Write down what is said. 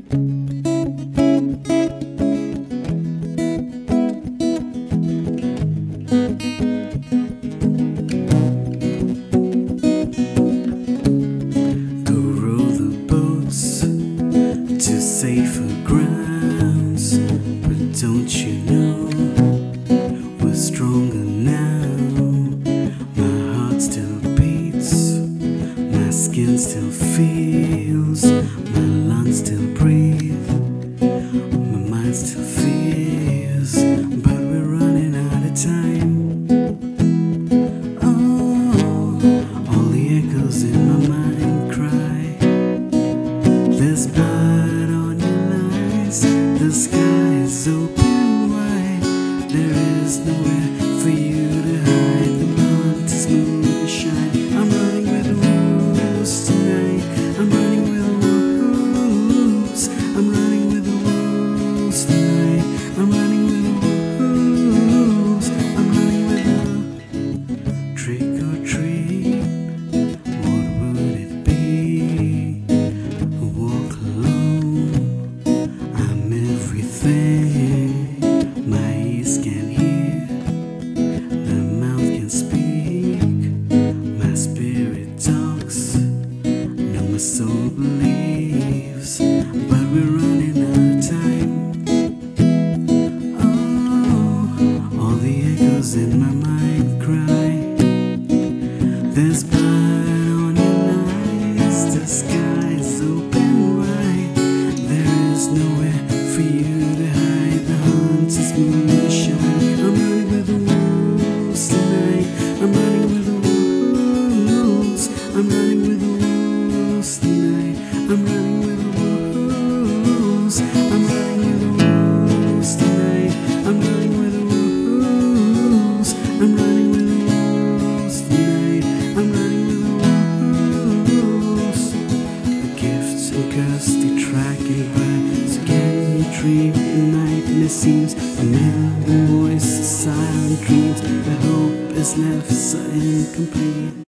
To safer grounds, but don't you know we're stronger now? My heart still beats, my skin still feels, my lungs still breathe, my mind still feels, but we're running out of time. Oh, all the echoes in my mind cry. There's blood on your eyes, the sky is open wide. There is nowhere for you to hide. The moon to smooth and shine. I'm running with the wolves tonight. I'm running with the wolves. I'm running with the wolves tonight. I'm running with the wolves. I'm running with the trick or treat. What would it be? Walk alone, I'm everything. My ears can hear, the mouth can speak, my spirit talks, no my soul believes, but we're running out of time. Oh, all the echoes in my mind cry. There's blood on your eyes, the sky is open wide. There is nowhere for you to hide. The haunted moon will shine. I'm running with the wolves tonight. I'm running with the wolves. I'm running with the wolves tonight. I'm running with the wolves. I'm running with the wolves tonight. I'm running with the wolves. I'm running with the wolves tonight. I'm running with the wolves. The gifts and gusty tracking by. So can you dream at night? And it seems a million voices, silent dreams. The hope is left so incomplete.